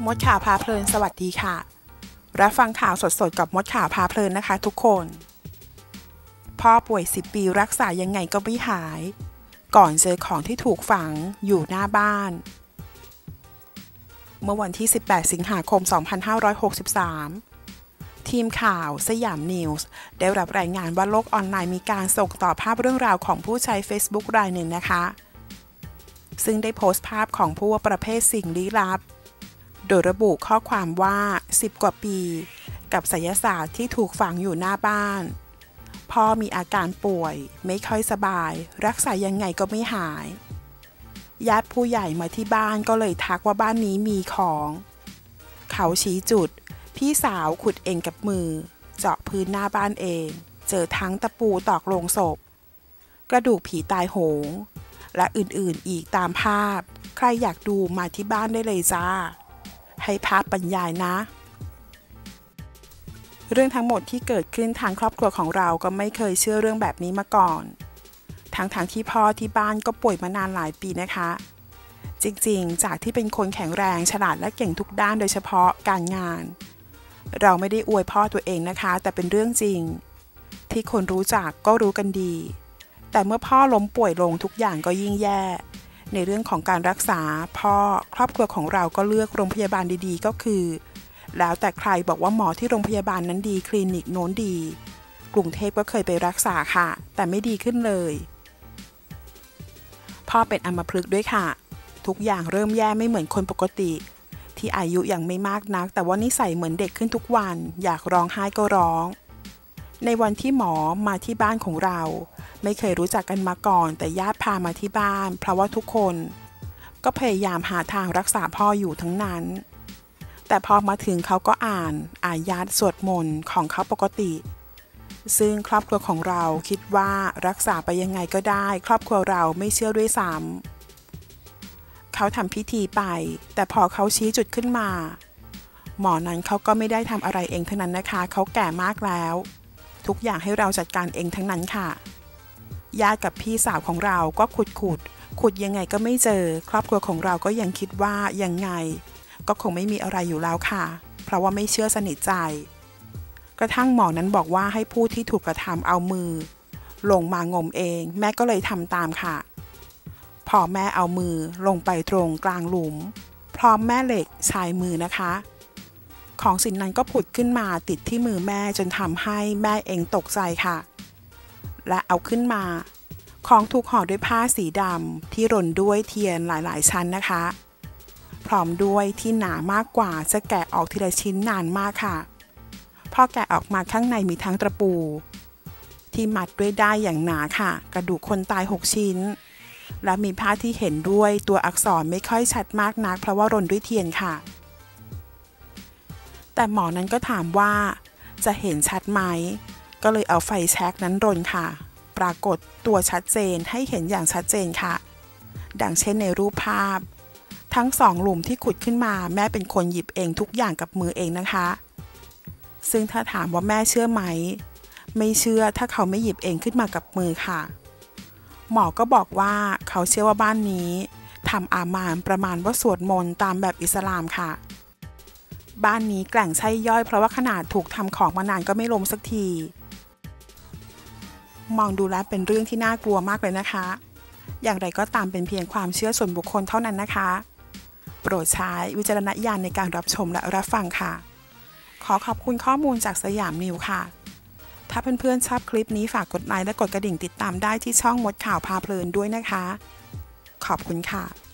มดข่าวพาเพลินสวัสดีค่ะรับฟังข่าวสดๆกับมดข่าวพาเพลินนะคะทุกคนพ่อป่วย10 ปีรักษายังไงก็ไม่หายก่อนเจอของที่ถูกฝังอยู่หน้าบ้านเมื่อวันที่18 สิงหาคม 2563ทีมข่าวสยามนิวส์ได้รับรายงานว่าโลกออนไลน์มีการส่งต่อภาพเรื่องราวของผู้ใช้ Facebook รายหนึ่งนะคะซึ่งได้โพสต์ภาพของผู้ประเภทสิ่งลี้ลับโดยระบุข้อความว่า10 กว่าปีกับไสยศาสตร์ที่ถูกฝังอยู่หน้าบ้านพ่อมีอาการป่วยไม่ค่อยสบายรักษายังไงก็ไม่หายญาติผู้ใหญ่มาที่บ้านก็เลยทักว่าบ้านนี้มีของเขาชี้จุดพี่สาวขุดเองกับมือเจาะพื้นหน้าบ้านเองเจอทั้งตะปูตอกโลงศพกระดูกผีตายโหงและอื่นๆอีกตามภาพใครอยากดูมาที่บ้านได้เลยจ้าให้ภาพบรรยายนะเรื่องทั้งหมดที่เกิดขึ้นทางครอบครัวของเราก็ไม่เคยเชื่อเรื่องแบบนี้มาก่อนทั้งที่พ่อที่บ้านก็ป่วยมานานหลายปีนะคะจริงๆจากที่เป็นคนแข็งแรงฉลาดและเก่งทุกด้านโดยเฉพาะการงานเราไม่ได้อวยพ่อตัวเองนะคะแต่เป็นเรื่องจริงที่คนรู้จักก็รู้กันดีแต่เมื่อพ่อล้มป่วยลงทุกอย่างก็ยิ่งแย่ในเรื่องของการรักษาพ่อครอบครัวของเราก็เลือกโรงพยาบาลดีๆก็คือแล้วแต่ใครบอกว่าหมอที่โรงพยาบาลนั้นดีคลินิกโน้นดีกรุงเทพก็เคยไปรักษาค่ะแต่ไม่ดีขึ้นเลยพ่อเป็นอัมพฤกษ์ด้วยค่ะทุกอย่างเริ่มแย่ไม่เหมือนคนปกติที่อายุยังไม่มากนักแต่ว่านิสัยเหมือนเด็กขึ้นทุกวันอยากร้องไห้ก็ร้องในวันที่หมอมาที่บ้านของเราไม่เคยรู้จักกันมาก่อนแต่ญาติพามาที่บ้านเพราะว่าทุกคนก็พยายามหาทางรักษาพ่ออยู่ทั้งนั้นแต่พอมาถึงเขาก็อ่านอายัดสวดมนต์ของเขาปกติซึ่งครอบครัวของเราคิดว่ารักษาไปยังไงก็ได้ครอบครัวเราไม่เชื่อด้วยซ้ำเขาทำพิธีไปแต่พอเขาชี้จุดขึ้นมาหมอนั้นเขาก็ไม่ได้ทำอะไรเองทั้งนั้นนะคะเขาแก่มากแล้วทุกอย่างให้เราจัดการเองทั้งนั้นค่ะญาติกับพี่สาวของเราก็ขุดยังไงก็ไม่เจอครอบครัวของเราก็ยังคิดว่ายังไงก็คงไม่มีอะไรอยู่แล้วค่ะเพราะว่าไม่เชื่อสนิทใจกระทั่งหมอนั้นบอกว่าให้ผู้ที่ถูกกระทำเอามือลงมางมเองแม่ก็เลยทำตามค่ะพอแม่เอามือลงไปตรงกลางหลุมพร้อมแม่เหล็กชายมือนะคะของสิ่งนั้นก็ผุดขึ้นมาติดที่มือแม่จนทำให้แม่เองตกใจค่ะและเอาขึ้นมาของถูกห่อด้วยผ้าสีดำที่รนด้วยเทียนหลายๆชั้นนะคะพร้อมด้วยที่หนามากกว่าจะแกะออกทีละชิ้นนานมากค่ะพอแกะออกมาข้างในมีทั้งตะปูที่มัดด้วยด้ายอย่างหนาค่ะกระดูกคนตาย6 ชิ้นและมีผ้าที่เห็นด้วยตัวอักษรไม่ค่อยชัดมากนักเพราะว่ารนด้วยเทียนค่ะแต่หมอนั้นก็ถามว่าจะเห็นชัดไหมก็เลยเอาไฟแช็กนั้นรนค่ะปรากฏตัวชัดเจนให้เห็นอย่างชัดเจนค่ะดังเช่นในรูปภาพทั้ง2 หลุมที่ขุดขึ้นมาแม่เป็นคนหยิบเองทุกอย่างกับมือเองนะคะซึ่งถ้าถามว่าแม่เชื่อไหมไม่เชื่อถ้าเขาไม่หยิบเองขึ้นมากับมือค่ะหมอก็บอกว่าเขาเชื่อว่าบ้านนี้ทำอามานประมาณว่าสวดมนต์ตามแบบอิสลามค่ะบ้านนี้แกร่งใช่ย่อยเพราะว่าขนาดถูกทำของมานานก็ไม่ล้มสักทีมองดูแล้วเป็นเรื่องที่น่ากลัวมากเลยนะคะอย่างไรก็ตามเป็นเพียงความเชื่อส่วนบุคคลเท่านั้นนะคะโปรดใช้วิจารณญาณในการรับชมและรับฟังค่ะขอขอบคุณข้อมูลจากสยามนิวค่ะถ้าเพื่อนๆชอบคลิปนี้ฝากกดไลค์และกดกระดิ่งติดตามได้ที่ช่องมดข่าวพาเพลินด้วยนะคะขอบคุณค่ะ